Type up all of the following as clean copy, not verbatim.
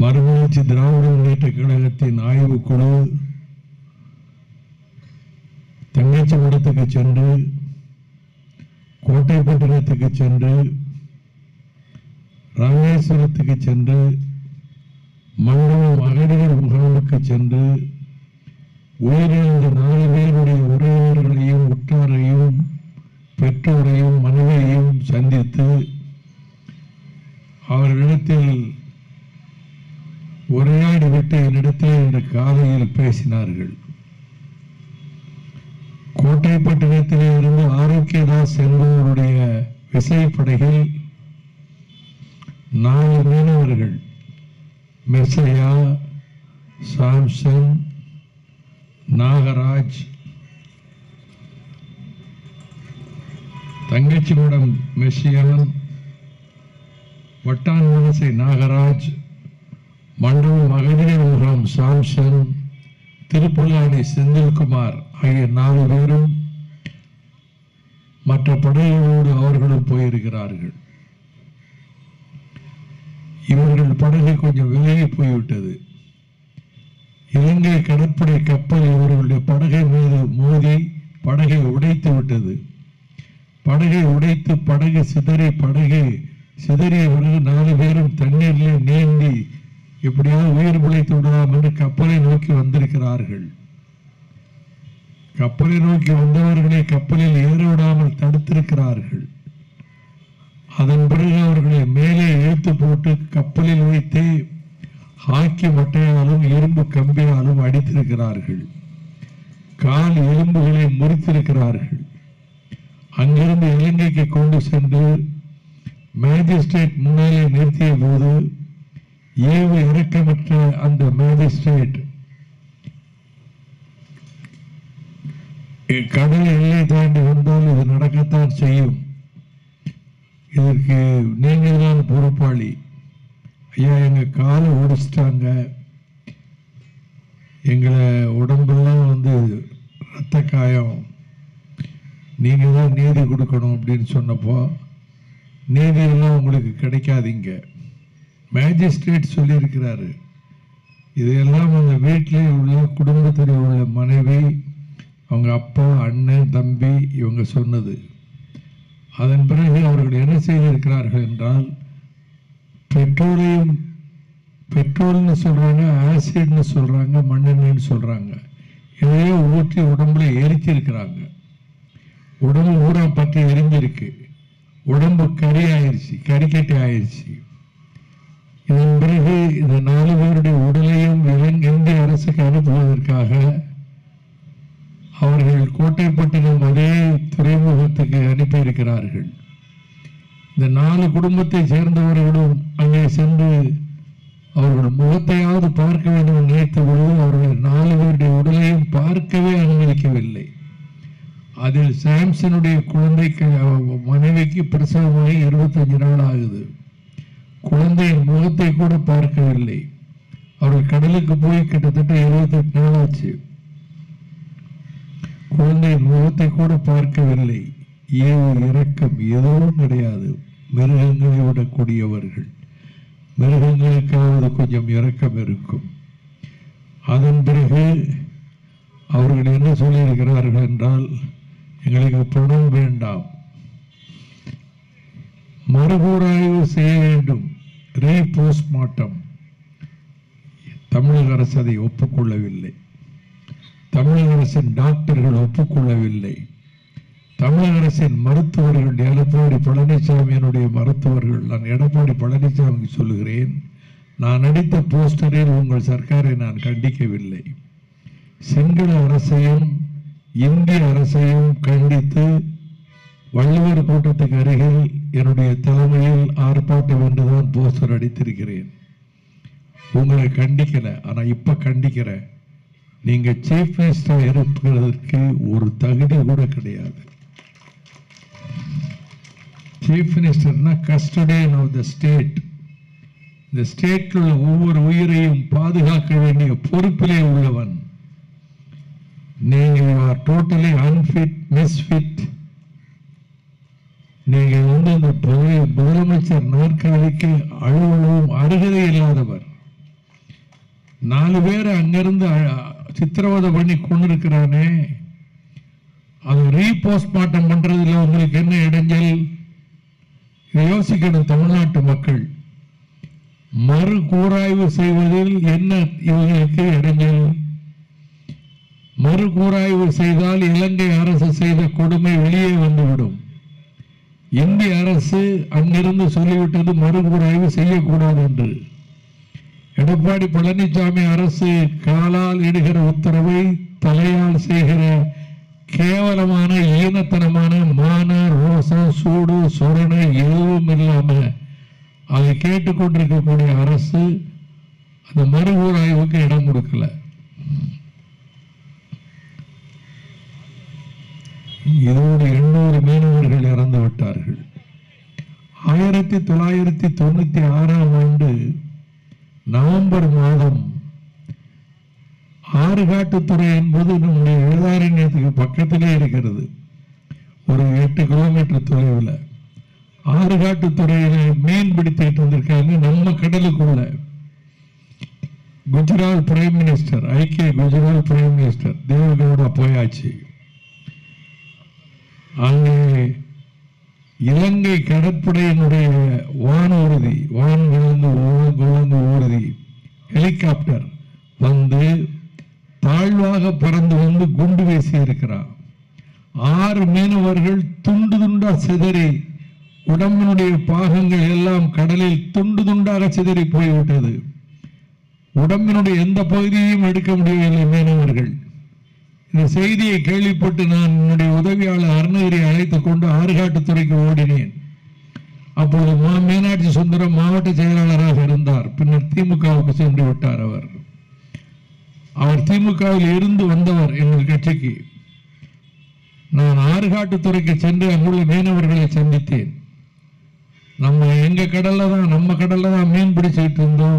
மறுமலர்ச்சி திராவிட முன்னேற்ற கழகத்தின் ஆய்வுக்குழு தங்கச்சிமடத்துக்கு சென்று, கோட்டைப்பட்டினத்துக்கு சென்று, ராமேஸ்வரத்துக்கு சென்று, மண்டபம் அகதிகள் முகாமுக்கு சென்று உயிரிழந்த 4 பேருடைய உறவினர்களையும் உற்றாரையும் பெற்றோரையும் மனைவியையும் சந்தித்து அவர்களிடத்தில் உரையாடிவிட்டு என்னிடத்தில் இன்று காலையில் பேசினார்கள். கோட்டைப்பட்டினத்திலே இருந்து ஆரோக்கியதாஸ் என்பவருடைய விசைப்படகில் 4 மீனவர்கள் மெஸ்ஸையா, சாம்சன், நாகராஜ், தங்கச்சிமடம் மெஸ்ஸியான், வட்டான் மனசை நாகராஜ், மண்டபம் அகதிகள் முகாம் சாம்சன், திருப்புல்லானி செந்தில்குமார் ஆகிய 4 பேரும் மற்ற படைகளோடு அவர்களும் போயிருக்கிறார்கள். இவர்கள் படகு கொஞ்சம் விலகி போய்விட்டது. இலங்கை கடற்படை கப்பல் இவர்களுடைய படகை மீது மோதி படகை உடைத்து விட்டது. படகை உடைத்து படகு சிதறிய பிறகு 4 பேரும் தண்ணீரிலே நீந்தி எப்படியாவது உயிர் பிழைத்து விடலாம் என்று கப்பலை நோக்கி வந்திருக்கிறார்கள். கப்பலை நோக்கி வந்தவர்களை கப்பலில் ஏற விடாமல் தடுத்திருக்கிறார்கள். அதன் பிறகு அவர்களை மேலே இழுத்து போட்டு கப்பலில் வைத்து ஹாக்கி மட்டையாலும் இரும்பு கம்பியாலும் அடித்திருக்கிறார்கள். கால் எலும்புகளை முறித்திருக்கிறார்கள். அங்கிருந்து இலங்கைக்கு கொண்டு சென்று மேஜிஸ்ட்ரேட் முன்னாலே நிறுத்திய போது ஏவு இறக்கமற்ற அந்த மேஜிஸ்ட்ரேட் கடல் எல்லை தாண்டி வந்தால் இது நடக்கத்தான் செய்யும், இதற்கு நீங்கள் தான் பொறுப்பாளி, ஐயா எங்க காலை ஒடிச்சிட்டாங்க, எங்களை உடம்பெல்லாம் ரத்த காயம், நீங்க தான் நீதி கொடுக்கணும் அப்படின்னு சொன்னப்போ, நீதியெல்லாம் உங்களுக்கு கிடைக்காதீங்க, மேஜிஸ்ட்ரேட் சொல்லியிருக்கிறாரு. இதையெல்லாம் அந்த வீட்டிலே உள்ள குடும்பத்தில் உள்ள மனைவி, அவங்க அப்பா, அண்ணன், தம்பி இவங்க சொன்னது. அதன் பிறகு அவர்கள் என்ன செய்திருக்கிறார்கள் என்றால், பெட்ரோல்னு சொல்றாங்க, ஆசிட்னு சொல்றாங்க, மண்ணெண்ணெய்னு சொல்றாங்க, இதையே ஊற்றி உடம்புல எரிச்சிருக்கிறாங்க. உடம்பு ஊரா பற்றி எரிஞ்சிருக்கு, உடம்பு கறி ஆயிடுச்சு, கறிக்கட்டை ஆயிடுச்சு. இதன் பிறகு இந்த 4 பேருடைய உடலையும் இந்திய அரசுக்கு அனுப்புவதற்காக அவர்கள் கோட்டைப்பட்டினம் அதே துறைமுகத்துக்கு அனுப்பியிருக்கிறார்கள். இந்த 4 குடும்பத்தை சேர்ந்தவர்களும் அங்கே சென்று அவர்கள் முகத்தையாவது பார்க்க வேண்டும் நினைத்த பொழுது அவர்கள் 4 பேருடைய உடலையும் பார்க்கவே அனுமதிக்கவில்லை. அதில் சாம்சனுடைய குழந்தைக்கு மனைவிக்கு பிரசவமாகி 25 நாள் ஆகுது. குழந்தையின் முகத்தை கூட பார்க்கவில்லை. அவர்கள் கடலுக்கு போய் கிட்டத்தட்ட 28 நாள் ஆச்சு. குழந்தையின் முகத்தை கூட பார்க்கவில்லை. ஏவு இரக்கம் எதுவும் கிடையாது. மிருகங்களை விடக்கூடியவர்கள், மிருகங்களுக்காவது கொஞ்சம் இரக்கம் இருக்கும். அதன் பிறகு அவர்கள் என்ன சொல்லியிருக்கிறார்கள் என்றால், எங்களுக்கு பணம் வேண்டாம், மறுகூராய்வு செய்ய வேண்டும், ரீபோஸ்ட்மார்ட்டம். தமிழக அரசு அதை ஒப்புக்கொள்ளவில்லை. தமிழக அரசின் டாக்டர்கள் ஒப்புக்கொள்ளவில்லை. தமிழக அரசின் மருத்துவர்கள், எடப்பாடி பழனிசாமியினுடைய மருத்துவர்கள், நான் எடப்பாடி பழனிசாமிக்கு சொல்லுகிறேன், நான் நடித்த போஸ்டரில் உங்கள் சர்க்காரை நான் கண்டிக்கவில்லை. சிங்கள அரசையும் இந்திய அரசையும் கண்டித்து வள்ளுவர் கூட்டத்துக்கு அருகில் என்னுடைய தலைமையில் ஆர்ப்பாட்டம் என்றுதான் போஸ்டர் அடித்திருக்கிறேன். உங்களை கண்டிக்கல, ஆனா இப்ப கண்டிக்கிறேன். நீங்க சீஃப் மினிஸ்டர் இருப்பதற்கு ஒரு தகுதி கூட கிடையாது. சீஃப் மினிஸ்டர்னா கஸ்டடியன் ஆஃப் த ஸ்டேட். இந்த ஸ்டேட்டில் உள்ள ஒவ்வொரு உயிரையும் பாதுகாக்க வேண்டிய பொறுப்பிலே உள்ளவன். நீங்கள் ஆர் டோட்டலி அன்ஃபிட், மிஸ்ஃபிட். நீங்கள் இந்த முதலமைச்சர் நாற்காலிக்கு அலுவலகம் அருகதை இல்லாதவர். 4 பேரை அங்கிருந்து சித்திரவதை பண்ணி கொண்டு இருக்கிறானே, அது ரீபோஸ்ட்மார்ட்டம் பண்றதுல உங்களுக்கு என்ன இடைஞ்சல்? இதை யோசிக்கணும் தமிழ்நாட்டு மக்கள். மறு கூராய்வு செய்வதில் என்ன இவங்களுக்கு இடைஞ்சல்? மறு கூராய்வு செய்தால் இலங்கை அரசு செய்த கொடுமை வெளியே வந்துவிடும். இந்திய அரசு அங்கிருந்து சொல்லிவிட்டது மறு கூராய்வு செய்யக்கூடாது என்று. எடப்பாடி பழனிசாமி அரசு காலால் இடுகிற உத்தரவை தலையால் செய்கிற கேவலமான ஈனத்தனமான மான ரோசம் சூடு சொரணை எதுவும் இல்லாம அதை கேட்டுக்கொண்டிருக்கக்கூடிய அரசு அந்த மறு கூராய்வுக்கு இடம் கொடுக்கல. இதோடு 800 மீனவர்கள் இறந்து விட்டார்கள். 1996ஆம் ஆண்டு நவம்பர் மாதம் ஆறுகாட்டுத்துறை என்பது நம்முடைய வேதாரண்யத்துக்கு பக்கத்திலே இருக்கிறது. ஒரு 8 கிலோமீட்டர் தொலைவில் ஆறுகாட்டுத்துறையில மீன் பிடித்துட்டு இருந்திருக்காங்க. நம்ம கடலுக்குள்ள குஜராத் பிரைம் மினிஸ்டர், ஐக்கிய குஜராத் பிரைம் மினிஸ்டர் தேவகவுடா போயாச்சு. அங்கே இலங்கை கடற்படையினுடைய வானூர்தி, வான்குழந்து ஊர்தி ஹெலிகாப்டர் வந்து தாழ்வாக பறந்து வந்து குண்டு வீசி இருக்கிறார். 6 மீனவர்கள் துண்டு துண்டா சிதறி, உடம்பினுடைய பாகங்கள் எல்லாம் கடலில் துண்டு துண்டாக சிதறி போய்விட்டது. உடம்பினுடைய எந்த பகுதியையும் எடுக்க முடியவில்லை மீனவர்கள். இந்த செய்தியை கேள்விப்பட்டு நான் என்னுடைய உதவியாளர் அருணகிரி அழைத்துக் கொண்டு ஆறுகாட்டுத்துறைக்கு ஓடினேன். அப்போது மீனாட்சி சுந்தரம் மாவட்ட செயலாளராக இருந்தார். பின்னர் திமுகவுக்கு சென்று விட்டார். அவர் திமுகவில் இருந்து வந்தவர் எங்கள் கட்சிக்கு. நான் ஆறுகாட்டுத்துறைக்கு சென்று அங்குள்ள மீனவர்களை சந்தித்தேன். எங்க கடல்ல தான் மீன் பிடிச்சிட்டு இருந்தோம்.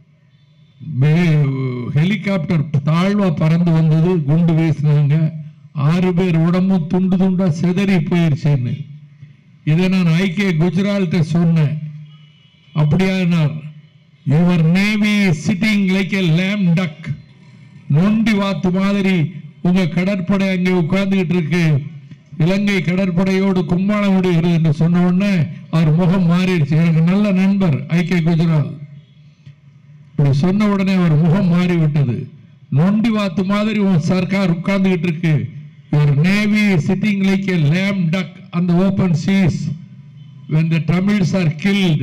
ஹெலிகாப்டர் தாழ்வா பறந்து வந்தது, குண்டு வீசினாங்க. 6 பேர் உடம்பும் துண்டு துண்டா சிதறி போயிருச்சுன்னு இதை நான் ஐக்கிய குஜராத் சொன்னேன். அப்படியானார், your navy is sitting like a lame duck. நொண்டி வாத்து மாதிரி உங்க கடற்படை அங்கே உட்கார்ந்துகிட்டு இருக்கு, இலங்கை கடற்படையோடு கும்மாளம் விடுகிறது என்று சொன்ன உடனே அவர் முகம் மாறிடுச்சு. எனக்கு நல்ல நண்பர் ஐக்கிய குஜராத். சொன்ன உடனே அவர் முகம் மாறிவிட்டது. நொண்டி வாத்து மாதிரி உன் சர்க்கார் உட்கார்ந்துகிட்டு இருக்கு. Your navy is sitting like a lame duck on the open seas when the Tamils are killed.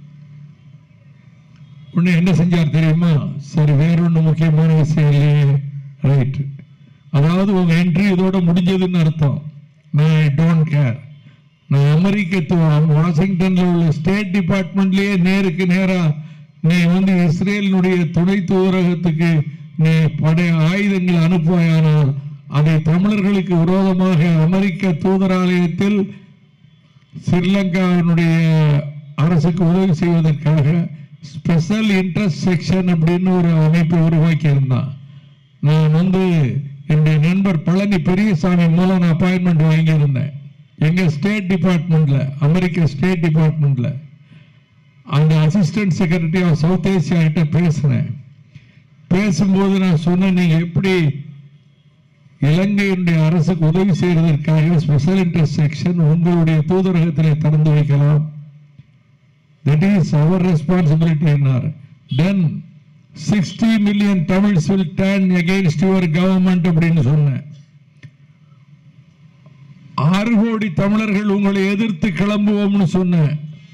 உன்னை என்ன செஞ்சார் தெரியுமா? சரி, வேறொன்று முக்கியமான விஷயம் இல்லையே. ரைட், அதாவது உங்க என்ட்ரி இதோட முடிஞ்சதுன்னு அர்த்தம். நான் ஐ டோன்ட் கேர். நான் அமெரிக்க வாஷிங்டன்ல உள்ள ஸ்டேட் டிபார்ட்மெண்ட்லயே நேருக்கு நேரா நீ வந்து இஸ்ரேலினுடைய துணை தூதரகத்துக்கு நீ படை ஆயுதங்கள் அனுப்புவாயானால் அதை தமிழர்களுக்கு விரோதமாக அமெரிக்க தூதராலயத்தில் ஸ்ரீலங்காவினுடைய அரசுக்கு உதவி செய்வதற்காக ஸ்பெஷல் இன்ட்ரெஸ்ட் செக்ஷன் அப்படின்னு ஒரு அமைப்பை உருவாக்கி இருந்தான். நான் வந்து என்னுடைய நண்பர் பழனி பெரியசாமி மூலம் நான் அப்பாயின்மெண்ட் வாங்கியிருந்தேன். எங்க ஸ்டேட் டிபார்ட்மெண்ட்ல, அமெரிக்க ஸ்டேட் டிபார்ட்மெண்ட்ல அந்த assistant secretary of South Asia கிட்ட பேசினேன். பேசும்போது நான் சொன்னேன், நீங்க எப்படி இலங்கையினுடைய அரசுக்கு உதவி செய்வதற்காக ஸ்பெஷல் இன்ட்ரெஸ்ட் செக்ஷன் உங்களுடைய தூதரகத்தில் திறந்து வைக்கலாம். That is our responsibility. Then 60 million Tamils will turn against your government அப்படின்னு சொன்னேன். 6 கோடி தமிழர்கள் உங்களை எதிர்த்து கிளம்புவோம்னு சொன்னேன்.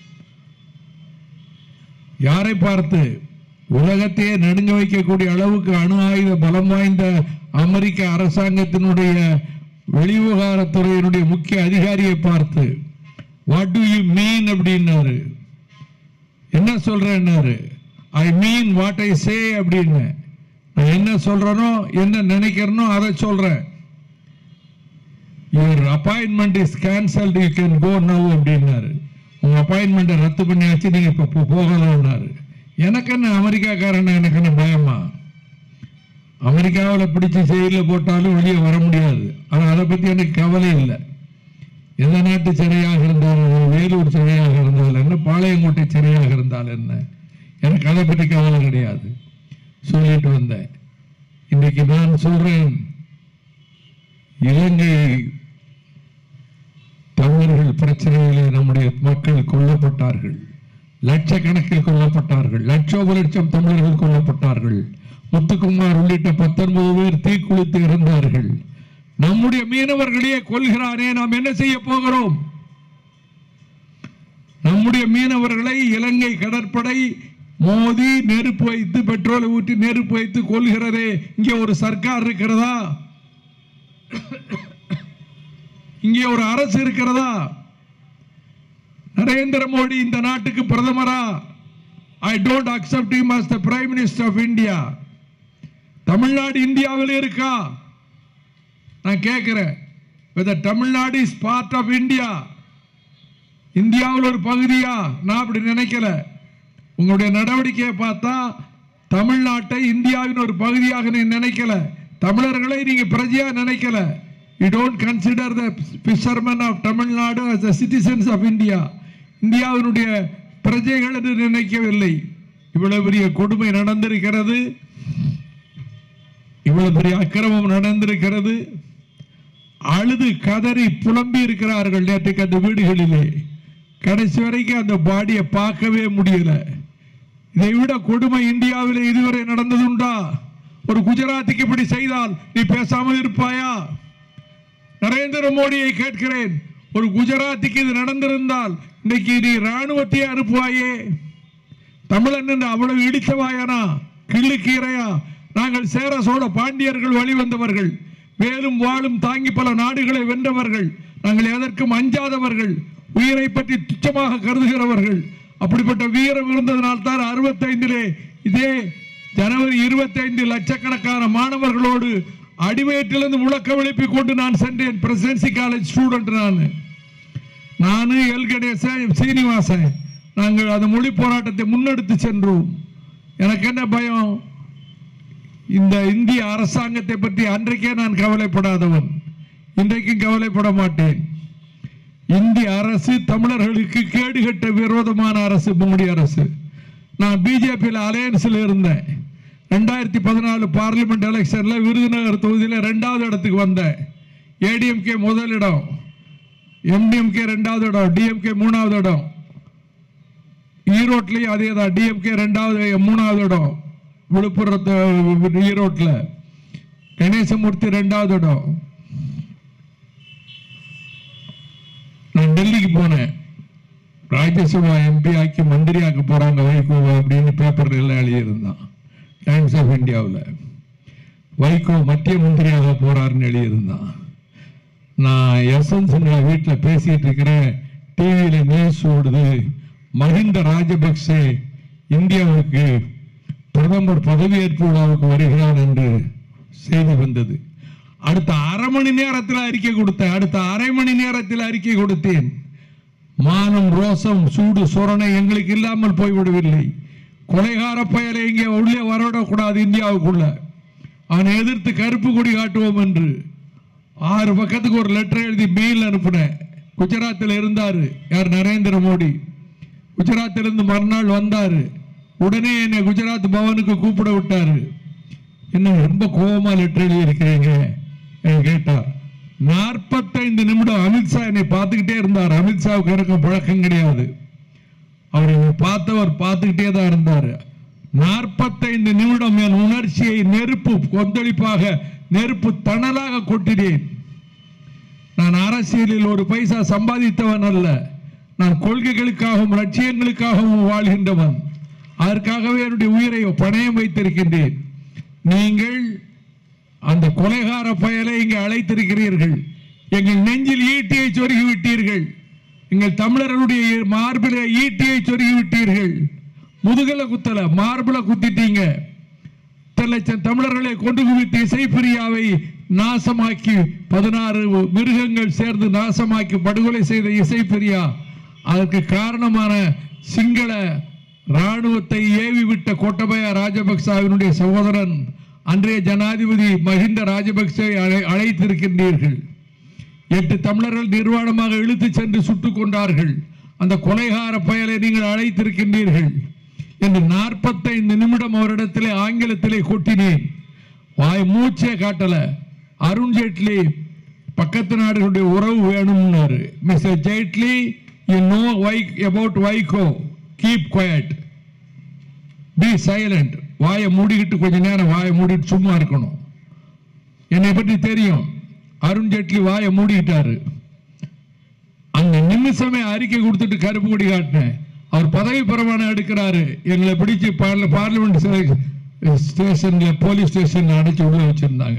யாரை பார்த்து? உலகத்தையே நடுங்க வைக்கக்கூடிய அளவுக்கு அணு ஆயுத பலம் வாய்ந்த அமெரிக்க அரசாங்கத்தினுடைய வெளிவிவகாரத்துறையினுடைய முக்கிய அதிகாரியை பார்த்து. வாட் டு யூ மீன் அப்படின்னாரு. என்ன சொல்றேன்னாரு. ஐ மீன் வாட் ஐ சே அப்படின்னு. நான் என்ன சொல்றேனோ என்ன நினைக்கிறனோ அதை சொல்றேன். Your appointment is cancelled, you can go now அப்படின்னாரு. உங்க அப்பாயின்மெண்ட்டை ரத்து பண்ணியாச்சு, நீங்க இப்ப போகலாம்னாரு. எனக்கு என்ன அமெரிக்காக்காரன், எனக்கு என்ன பயமா? அமெரிக்காவில் பிடிச்சி செயலில் போட்டாலும் வெளியே வர முடியாது. ஆனால் அதை பற்றி எனக்கு கவலை இல்லை. எந்த நாட்டு சிறையாக இருந்தாலும், வேலூர் சிறையாக இருந்தால் என்ன, பாளையங்கோட்டை சிறையாக இருந்தால் என்ன, எனக்கு அதை பற்றி கவலை கிடையாது. சொல்லிட்டு வந்தேன். இன்னைக்கு நான் சொல்றேன், இலங்கை தமிழர்கள் பிரச்சனையிலே நம்முடைய மக்கள் கொல்லப்பட்டார்கள், லட்சக்கணக்கில் கொல்லப்பட்டார்கள், லட்சம் தமிழர்கள் கொல்லப்பட்டார்கள். முத்துக்குமார் உள்ளிட்ட 19 பேர் தீக்குளித்து இறந்தார்கள். நம்முடைய மீனவர்களையே கொல்கிறானே, நாம் என்ன செய்ய போகிறோம்? நம்முடைய மீனவர்களை இலங்கை கடற்படை மோதி நெருப்பு வைத்து பெட்ரோலை ஊற்றி நெருப்பு வைத்து கொல்கிறதே. இங்கே ஒரு சர்க்கார் இருக்கிறதா? இங்கே ஒரு அரசு இருக்கிறதா? நரேந்திர மோடி இந்த நாட்டுக்கு பிரதமரா? I don't accept him as the Prime Minister of India. Tamil Nadu இந்தியாவில் இருக்கா? நான் கேட்கிறேன், whether Tamil Nadu is part of India, இந்தியாவில் ஒரு பகுதியா? நான் அப்படி நினைக்கல. உங்களுடைய நடவடிக்கையை பார்த்தா தமிழ்நாட்டை இந்தியாவின் ஒரு பகுதியாக நீ நினைக்கல, தமிழர்களை நீங்க பிரஜையா நினைக்கல. You don't consider the fishermen of Tamil Nadu as the citizens of India. இந்தியாவினுடைய பிரஜைகள் என்று நினைக்கவில்லை. இவ்வளவு பெரிய கொடுமை நடந்திருக்கிறது, இவ்வளவு பெரிய அக்கிரமம் நடந்திருக்கிறது. அழுது கதறி புலம்பி இருக்கிறார்கள் நேற்றுக்கு அந்த வீடுகளிலே. கடைசி வரைக்கும் அந்த பாடியை பார்க்கவே முடியல. இதை விட கொடுமை இந்தியாவில் இதுவரை நடந்ததுண்டா? ஒரு குஜராத்துக்கு இப்படி செய்தால் நீ பேசாமல் இருப்பாயா? நரேந்திர மோடியை கேட்கிறேன், ஒரு குஜராத்துக்கு இது நடந்திருந்தால் இன்னைக்கு நீ ராணுவத்தையே அனுப்புவாயே? தமிழன் என்று அவ்வளவு இடித்தவாயானா? கிள்ளுக்கீரையா? நாங்கள் சேர சோழ பாண்டியர்கள் வழிவந்தவர்கள், வேலும் வாளும் தாங்கி பல நாடுகளை வென்றவர்கள், நாங்கள் எதற்கும் அஞ்சாதவர்கள், உயிரை பற்றி துச்சமாக கருதுகிறவர்கள். அப்படிப்பட்ட வீரம் இருந்ததனால் தான் 65 இதே ஜனவரி 25 லட்சக்கணக்கான மாணவர்களோடு அடிவயிற்றிலிருந்து முழக்கம் எழுப்பி கொண்டு நான் சென்றேன். பிரசிடென்சி காலேஜ் ஸ்டூடெண்ட் நானு எல் கணேசன், சீனிவாசன், நாங்கள் அந்த மொழி போராட்டத்தை முன்னெடுத்து சென்றோம். எனக்கு என்ன பயம்? இந்த இந்திய அரசாங்கத்தை பற்றி அன்றைக்கே நான் கவலைப்படாதவன், இன்றைக்கும் கவலைப்பட மாட்டேன். இந்திய அரசு தமிழர்களுக்கு கேடுகட்ட விரோதமான அரசு, மோடி அரசு. நான் பிஜேபியில் அலையன்ஸில் இருந்தேன். 2014 பார்லிமெண்ட் எலெக்ஷன்ல விருதுநகர் தொகுதியில் 2வது இடத்துக்கு வந்தேன். ஏடிஎம்கே முதல் இடம், எம்டிஎம்கே 2வது இடம், டிஎம்கே 3வது இடம். ஈரோட்லையும் அதே தான், டிஎம்கே 2வது 3வது இடம். விழுப்புரத்து ஈரோட்டில் கணேசமூர்த்தி 2வது இடம். நான் டெல்லிக்கு போனேன். ராஜ்யசபா எம்பி ஆக்கி மந்திரி ஆக்க போறாங்க வைகோ அப்படின்னு பேப்பர் எல்லாம் எழுதியிருந்தான். டைம்ஸ் ஆஃப் இந்தியாவில் வைகோ மத்திய மந்திரியாக போறாருன்னு எழுதியிருந்தான். நான் எஸ்என்ஸ் வீட்டில் பேசிட்டு இருக்கிறேன். டிவியில நியூஸ் ஓடுது, மஹிந்த ராஜபக்சே இந்தியாவுக்கு பிரதமர் பதவியேற்பு விழாவுக்கு வருகிறார் என்று செய்தி வந்தது. அடுத்த அரை மணி நேரத்தில் அறிக்கை கொடுத்தேன். அடுத்த அரை மணி நேரத்தில் அறிக்கை கொடுத்தேன். மானம், ரோசம், சூடு, சொரணை எங்களுக்கு இல்லாமல் போய்விடவில்லை. கொலைகார பயலை இங்கே உள்ளே வரவிடக்கூடாது இந்தியாவுக்குள்ள. அவனை எதிர்த்து கருப்பு கொடி காட்டுவோம் என்று 6 பக்கத்துக்கு ஒரு லெட்டர் எழுதி மெயில் அனுப்பினேன். குஜராத்தில் இருந்தாரு யார்? நரேந்திர மோடி. குஜராத்தில் இருந்து மறுநாள் வந்தாரு. உடனே என்னை குஜராத் பவனுக்கு கூப்பிட விட்டாரு. என்ன ரொம்ப கோபமா லெட்டர் எழுதி இருக்கிறீங்க கேட்டார். 45 நிமிடம் அமித்ஷா என்னை பார்த்துக்கிட்டே இருந்தார். அமித்ஷாவுக்கு எனக்கு பழக்கம் கிடையாது. அவர் என்னை பார்த்தவர் பார்த்துக்கிட்டே தான் இருந்தார். 45 நிமிடம் என் உணர்ச்சியை நெருப்பு கொந்தளிப்பாக, நெருப்பு தணலாக கொட்டினேன். நான் அரசியலில் ஒரு பைசா சம்பாதித்தவன் அல்ல. நான் கொள்கைகளுக்காகவும் லட்சியங்களுக்காகவும் வாழ்கின்றவன். அதற்காகவே என்னுடைய உயிரை பணயம் வைத்திருக்கின்றேன். நீங்கள் அந்த கொலைகார பயலை இங்கே அழைத்திருக்கிறீர்கள். எங்கள் நெஞ்சில் ஈட்டியை சொருகி விட்டீர்கள். எங்கள் தமிழர்களுடைய மார்பில ஈட்டியை சொருகி விட்டீர்கள். முதுகல குத்தல, மார்பில குத்திட்டீங்க. 10 லட்சம் தமிழர்களை கொண்டு குவித்து இசைப்பிரியாவை நாசமாக்கி 16 மிருகங்கள் சேர்ந்து நாசமாக்கி படுகொலை செய்த இசைப்பிரியா, அதற்கு காரணமான சிங்கள ராணுவத்தை ஏவி விட்ட கோட்டபய ராஜபக்சவினுடைய சகோதரன் அன்றைய ஜனாதிபதி மஹிந்த ராஜபக்சே அழைத்திருக்கின்றீர்கள். 8 தமிழர்கள் நிர்வாணமாக இழுத்து சென்று சுட்டுக் கொண்டார்கள். அந்த கொலைகார பயலை நீங்கள் அழைத்திருக்கின்றீர்கள். என்று 45 நிமிடம் அவரிடத்திலே ஆங்கிலத்திலே கொட்டினேன். வாய் மூச்சே காட்டல. அருண் ஜேட்லி பக்கத்து நாடுகளுடைய உறவு வேணும்னாரு. Mister Jaitley, you know about Vaiko, keep quiet, be silent. வாயை மூடிக்கிட்டு கொஞ்ச நேரம் வாயை மூடிட்டு சும்மா இருக்கணும். என்னை பற்றி தெரியும். அருண் ஜேட்லி வாயை மூடிக்கிட்டாரு. அந்த நிமிஷமே அறிக்கை கொடுத்துட்டு கருப்பு கொடி காட்டினேன். அவர் பதவி பிரமாணம் எடுக்கிறாரு. எங்களை பிடிச்சி பார்லிமெண்ட் ஸ்டேஷன்ல போலீஸ் ஸ்டேஷன் அடைச்சு உள்ள வச்சிருந்தாங்க.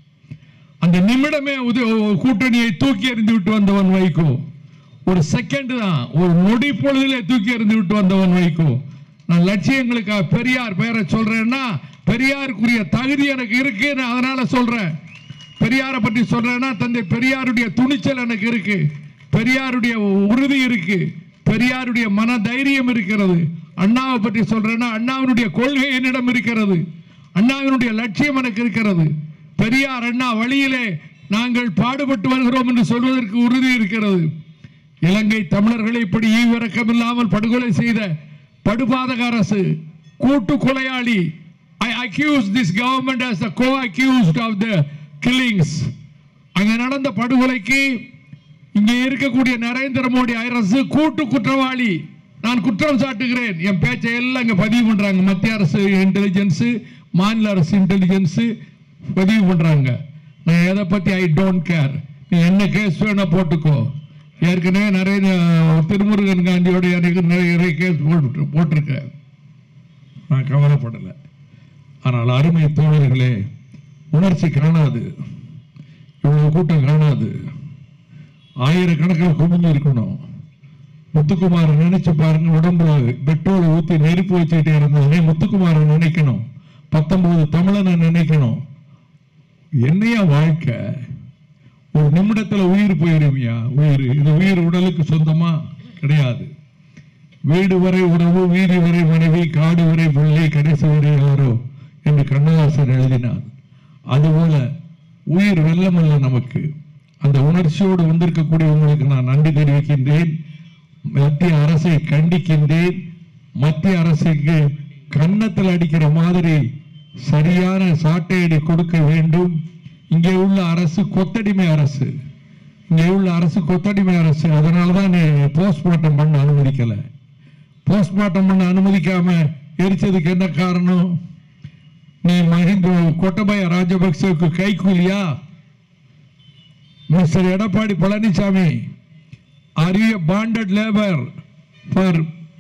அந்த நிமிடமே கூட்டணியை தூக்கி எறிந்து விட்டு வந்தவன் வைகோ. ஒரு செகண்ட் தான், ஒரு நொடி பொழுதிலே தூக்கி எறிந்து விட்டு வந்தவன் வைகோ. நான் லட்சியங்களுக்காக பெரியார் பெயரை சொல்றேன்னா பெரியாருக்குரிய தகுதி எனக்கு இருக்கு, அதனால சொல்றேன். பெரியாரை பற்றி சொல்றேன்னா தந்தை பெரியாருடைய துணிச்சல் எனக்கு இருக்கு, பெரியாருடைய உறுதி இருக்கு, பெரியாருடைய மன தைரியம் இருக்கிறது. அண்ணாவை பற்றி சொல்றேன்னா அண்ணாவினுடைய கொள்கை என்னிடம் இருக்கிறது, அண்ணாவினுடைய லட்சியம் எனக்கு இருக்கிறது. பெரியார் அண்ணா வழியிலே நாங்கள் பாடுபட்டு வருகிறோம் என்று சொல்வதற்கு உறுதி இருக்கிறது. இலங்கை தமிழர்களை இப்படி ஈவிரக்கம் இல்லாமல் படுகொலை செய்த படுபாதக அரசு, கூட்டு கொலையாளி. I accuse this government as the co-accused of the killings. அங்க நடந்த படுகொலைக்கு இங்கே இருக்கக்கூடிய நரேந்திர மோடி அரசு கூட்டு குற்றவாளி. நான் குற்றம் சாட்டுகிறேன். என் பேச்சை எல்லாம் இங்க பதிவு பண்றாங்க. மத்திய அரசு இன்டெலிஜென்ஸ், மாநில அரசு இன்டெலிஜென்ஸ் பதிவு பண்றாங்க. நான் எதை பத்தி ஐ டோன்ட் கேர். நீ என்ன கேஸ் வேணா போட்டுக்கோ. ஏற்கனவே நிறைய திருமுருகன் காந்தியோட எனக்கு நிறைய கேஸ் போட்டிருக்கேன். நான் கவலைப்படலை. ஆனால் அருமை தோழர்களே, உணர்ச்சி காணாது, இவ்வளவு கூட்டம் காணாது. ஆயிரக்கணக்கில் குமிஞ்சு இருக்கணும். முத்துக்குமார நினைச்சு பாருங்க. உடம்புல பெட்ரோல் ஊற்றி நெருப்பு வச்சுக்கிட்டே இருந்ததுனே முத்துக்குமார நினைக்கணும். 19 தமிழனை நினைக்கணும். என்னையா வாழ்க்கை? ஒரு நிமிடத்தில் உயிர் போயிருமியா? உயிர் இது உயிர் உடலுக்கு சொந்தமா கிடையாது. வீடு வரை உறவு, வீதி வரை மனைவி, காடு வரை பிள்ளை, கடைசி வரை யாரோ என்று கண்ணதாசன் எழுதினார். அதுபோல உயிர் வெல்லமல்ல நமக்கு. அந்த உணர்ச்சியோடு வந்திருக்கக்கூடிய உங்களுக்கு நான் நன்றி தெரிவிக்கின்றேன். மத்திய அரசை கண்டிக்கின்றேன். மத்திய அரசுக்கு கன்னத்தில் அடிக்கிற மாதிரி சரியான சாட்டையடி கொடுக்க வேண்டும். இங்கே உள்ள அரசு கொத்தடிமை அரசு. இங்கே உள்ள அரசு கொத்தடிமை அரசு. அதனாலதான் போஸ்ட்மார்ட்டம் பண்ண அனுமதிக்கல. போஸ்ட்மார்ட்டம் பண்ண அனுமதிக்காம எரிச்சதுக்கு என்ன காரணம்? நீ மஹிந்த கோட்டபாய ராஜபக்சேவுக்கு கைக்கூலியா? Mister Edappadi Palanisamy, are you a bonded labor for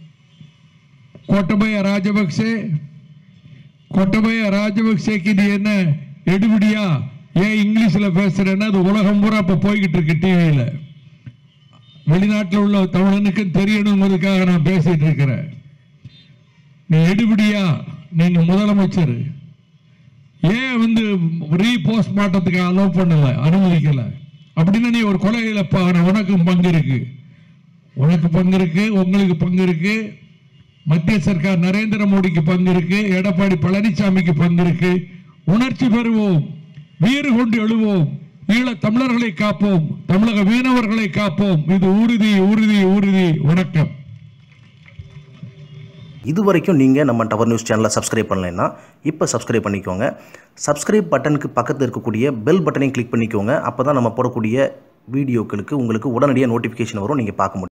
Gotabaya Rajapaksa? Gotabaya ராஜபக்சேக்கு நீ என்ன எடுபடியா? ஏன் இங்கிலீஷ்ல பேசுறேன்னா அது உலகம் பூரா இப்ப போய்கிட்டு இருக்கு டிவியில. வெளிநாட்டில் உள்ள தமிழனுக்கு தெரியணுங்கிறதுக்காக நான் பேசிட்டு இருக்கிறேன். நீ எடுபடியா? நீங்க முதலமைச்சர், ஏன் ரீபோஸ்ட்மார்ட்டத்துக்கு அலோவ் பண்ணல, அனுமதிக்கல? அப்படின்னா நீ ஒரு கொலையில உனக்கு பங்கு இருக்கு, உனக்கு பங்கு இருக்கு, உங்களுக்கு பங்கு இருக்கு, மத்திய சர்க்கார் நரேந்திர மோடிக்கு பங்கு இருக்கு, எடப்பாடி பழனிசாமிக்கு பங்கு இருக்கு. உணர்ச்சி பெறுவோம், வீறு கொண்டு எழுவோம், ஈழ தமிழர்களை காப்போம், தமிழக மீனவர்களை காப்போம். இது உறுதி, உறுதி, உறுதி. வணக்கம். இதுவரைக்கும் நீங்கள் நம்ம டவர் நியூஸ் சேனலை சப்ஸ்கிரைப் பண்ணலைன்னா இப்போ சப்ஸ்கிரைப் பண்ணிக்கோங்க. சப்ஸ்கிரைப் பட்டனுக்கு பக்கத்தில் இருக்கக்கூடிய பெல் பட்டனையும் கிளிக் பண்ணிக்கோங்க. அப்போ தான் நம்ம போடக்கூடிய வீடியோக்களுக்கு உங்களுக்கு உடனடியாக நோட்டிஃபிகேஷன் வரும், நீங்கள் பார்க்க முடியும்.